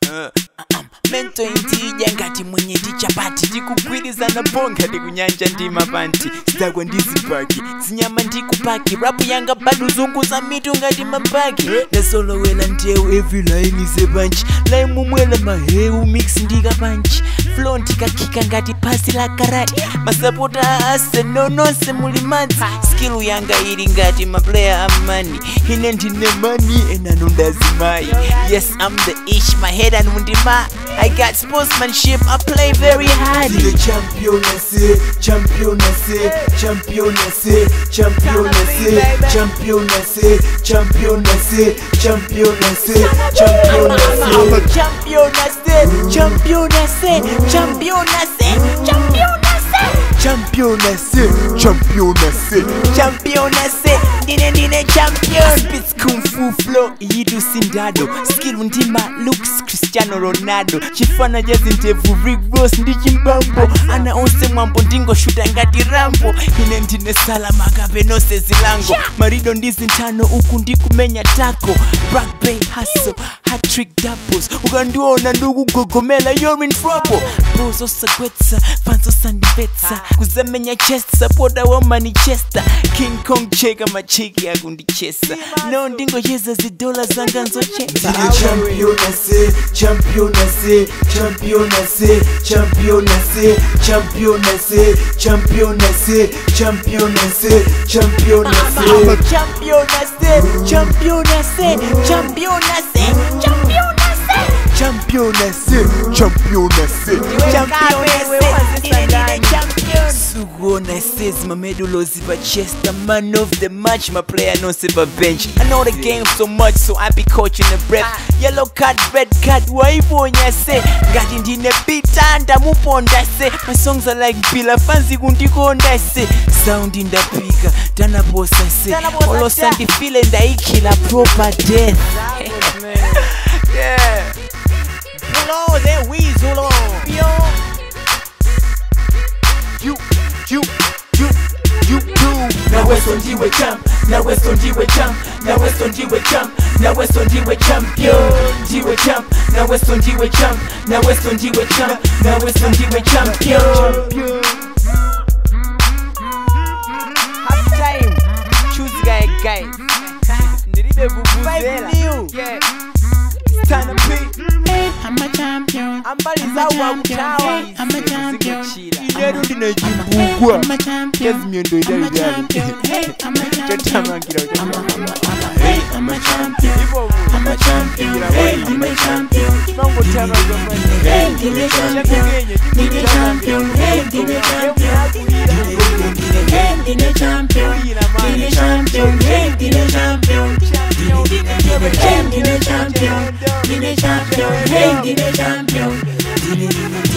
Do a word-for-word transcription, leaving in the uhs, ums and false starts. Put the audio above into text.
Mento intija ngati mwenye tichapati tikugwirizana bonga tikunyanja ndima panti sidakwa ndizipaki zinyama ndikupaki rapu yanga bado zunguza mitu ngati mabaki ndasolowela ndewu every line is a bunch line mumwela maheu mix ndika panchi flow ndikakika ngati pasi la karate masapota ase nononse mulimadzi skill yanga ili ngati maplayer amani ine ndine money enanondazimai yes I'm the ish my head and undima I got sportsmanship, I play very hard. The champion, I say, champion, I say, champion, I say, champion, I say, champion, I say, champion, I say, champion, I say, champion, I say, champion, I say, champion, I say, champion, I say, champion, I say, champion, I say, champion, I say, champion, I say, dine dine champion. Spits kung fu flow, yidu sindado, skill undima looks Cristiano Ronaldo. Chifana jezi ntevu Rick Ross ndichi mbambo ana onse mwambo ndingo shuta ngati Rambo ine ndine salama kape nose zilango marido ndizi ntano uku ndikumenya tako Black Bay hustle hat-trick doubles ukandiona ndukugogomela you're in trouble bros osagwetsa fans osandibetsa kuzamenya chest supporter wa Manchester King Kong cheka machiki akundichesa no ndingo yeza zidola zanga nzochesa champion I say champion I say champion I say champion I say champion I say champion I say champion I say champion I say champion I say champion I say champion I say champion I say champion I say champion I say champion I say Sugona says my medulla zipa chest the man of the match my player no silver bench I know the game so much so I be coaching the breath yellow card red card waibonya say got in the beat and muponda say my songs are like Bila fancy kundikonda say sound in the pika Tana bossa say all of Sandy feeling that he kill a proper death yeah blow the weasel on You, you, you, you, you. Now we're on the way champ. Now we're on the way champ. Now we're on the way champ. Now we're on the way champion. The way champ. Now we're on the way champ. Now we're on the way champ. Now we're on the way champion. Half time. Choose guy, guy. Five new. Yeah. Tana I'm a champion. I'm a champion. I'm a champion. Ineru ndinajibugwa. I'm a champion. Kazi miendo idari idari. I'm a champion. Hey, I'm a champion. I'm a champion. Hey, I'm a champion. Mambo tano zamani. Hey, I'm a champion. I'm a champion. Hey, I'm a champion. Hey, I'm a champion. I'm a champion. Hey, I'm a champion. I'm a champion. I'm a champion. Hey, I'm a champion.